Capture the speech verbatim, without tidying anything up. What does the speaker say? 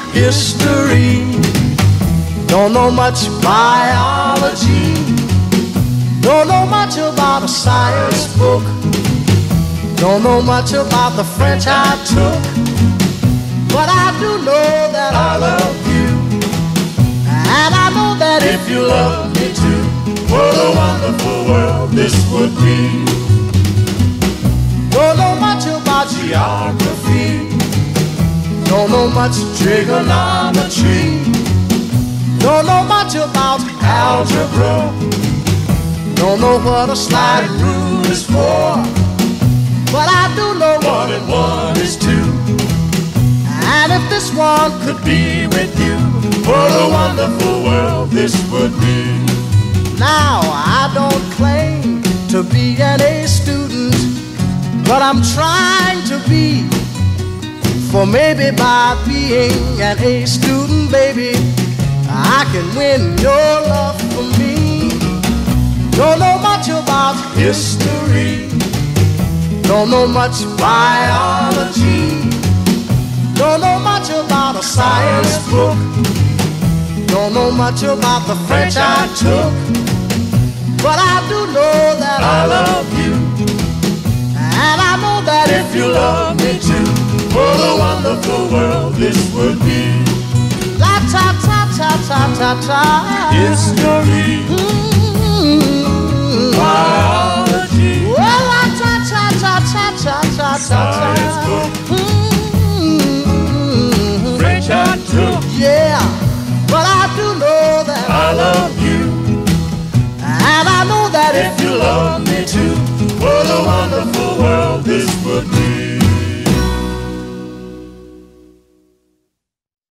history. Don't know much biology. Don't know much about a science book. Don't know much about the French I took. But I do know that I love you. And I know that if you love me too, what a wonderful world this would be. Don't know much about geography. Don't know much trigonometry. Don't know much about algebra. Don't know what a sliding rule is for. But I do know one and one is two. And if this one could be with you, what a wonderful world this would be. Now, I don't claim to be an A student, but I'm trying to be. For maybe by being an A student, baby, I can win your love for me. Don't know much about history. Don't know much biology. Don't know much about a science book. Don't know much about the French I took. But I do know that I love you. And I know that if you love me too, what a wonderful world this would be. La ta ta ta ta ta ta. History. Mm-hmm. Biology. Well, la ta ta ta ta ta ta ta. Science book. Mm-hmm. French I took. Yeah, but I do know that I love you. And I know that if you love me too, what a wonderful world this would be.